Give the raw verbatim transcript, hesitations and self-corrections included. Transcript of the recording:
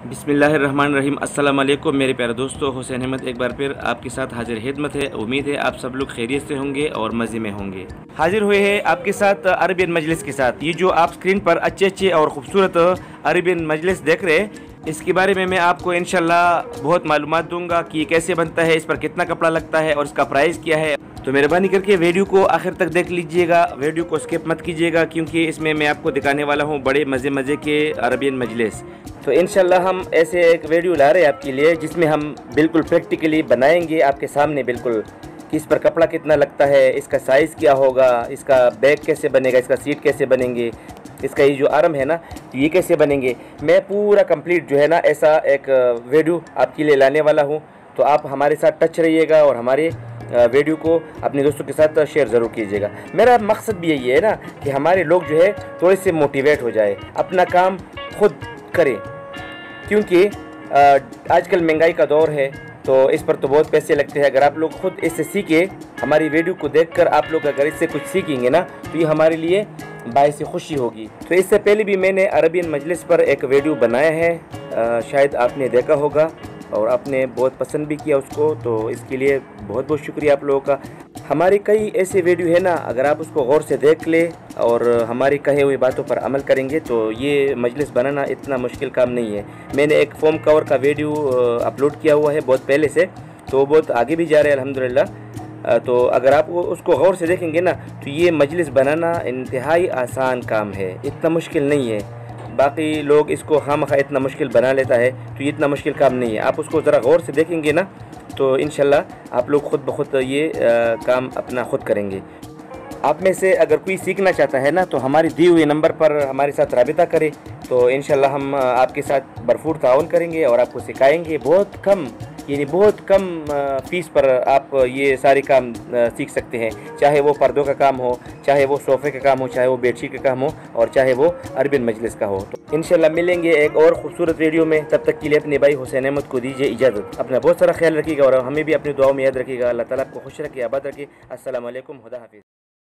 बिस्मिल्लाहिर्रहमानिर्रहीम। अस्सलाम वालेकुम मेरे प्यारे दोस्तों, हुसैन अहमद एक बार फिर आपके साथ हाजिर खिदमत है। उम्मीद है आप सब लोग खैरियत से होंगे और मज़े में होंगे। हाजिर हुए हैं आपके साथ अरबियन मजलिस के साथ। ये जो आप स्क्रीन पर अच्छे अच्छे और ख़ूबसूरत अरबियन मजलिस देख रहे हैं, इसके बारे में मैं आपको इंशाल्लाह बहुत मालूमात दूंगा कि ये कैसे बनता है, इस पर कितना कपड़ा लगता है और इसका प्राइस क्या है। तो मेहरबानी करके वीडियो को आखिर तक देख लीजिएगा, वीडियो को स्किप मत कीजिएगा, क्योंकि इसमें मैं आपको दिखाने वाला हूँ बड़े मज़े मज़े के अरबियन मजलिस। तो इंशाल्लाह हम ऐसे एक वीडियो ला रहे हैं आपके लिए, जिसमें हम बिल्कुल प्रैक्टिकली बनाएंगे आपके सामने बिल्कुल कि इस पर कपड़ा कितना लगता है, इसका साइज़ क्या होगा, इसका बैग कैसे बनेगा, इसका सीट कैसे बनेंगे, इसका ये जो आर्म है ना ये कैसे बनेंगे। मैं पूरा कंप्लीट जो है ना ऐसा एक वीडियो आपके लिए लाने वाला हूँ। तो आप हमारे साथ टच रहिएगा और हमारे वीडियो को अपने दोस्तों के साथ शेयर ज़रूर कीजिएगा। मेरा मकसद भी यही है ना कि हमारे लोग जो है थोड़े से मोटिवेट हो जाए, अपना काम खुद करें, क्योंकि आजकल महंगाई का दौर है तो इस पर तो बहुत पैसे लगते हैं। अगर आप लोग खुद इससे सीखे, हमारी वीडियो को देखकर आप लोग अगर इससे कुछ सीखेंगे ना तो ये हमारे लिए बायस खुशी होगी। तो इससे पहले भी मैंने अरबियन मजलिस पर एक वीडियो बनाया है, आ, शायद आपने देखा होगा और आपने बहुत पसंद भी किया उसको, तो इसके लिए बहुत बहुत शुक्रिया आप लोगों का। हमारी कई ऐसे वीडियो है ना, अगर आप उसको गौर से देख ले और हमारी कहे हुई बातों पर अमल करेंगे तो ये मजलिस बनाना इतना मुश्किल काम नहीं है। मैंने एक फोम कवर का वीडियो अपलोड किया हुआ है बहुत पहले से, तो बहुत आगे भी जा रहे हैं अल्हम्दुलिल्लाह। तो अगर आप उसको गौर से देखेंगे ना तो ये मजलिस बनाना इंतहाई आसान काम है, इतना मुश्किल नहीं है। बाकी लोग इसको खामखा इतना मुश्किल बना लेता है, तो ये इतना मुश्किल काम नहीं है। आप उसको ज़रा गौर से देखेंगे ना तो इंशाल्लाह आप लोग खुद ब खुद ये आ, काम अपना खुद करेंगे। आप में से अगर कोई सीखना चाहता है ना तो हमारी दी हुए नंबर पर हमारे साथ राबिता करें, तो इंशाल्लाह हम आपके साथ भरपूर ताउन करेंगे और आपको सिखाएंगे। बहुत कम यानी बहुत कम फ़ीस पर आप ये सारे काम सीख सकते हैं, चाहे वो पर्दों का काम हो, चाहे वो सोफ़े का काम हो, चाहे वो बेडशीट का काम हो और चाहे वो अरबियन मजलिस का हो। तो इंशाल्लाह मिलेंगे एक और खूबसूरत वीडियो में। तब तक के लिए अपने भाई हुसैन अहमद को दीजिए इजाज़त। अपना बहुत सारा ख्याल रखिएगा और हमें भी अपनी दुआओं में याद रखिएगा। अल्लाह ताला आपको खुश रखे, आबाद रखे। अस्सलाम वालेकुम, खुदा हाफिज़।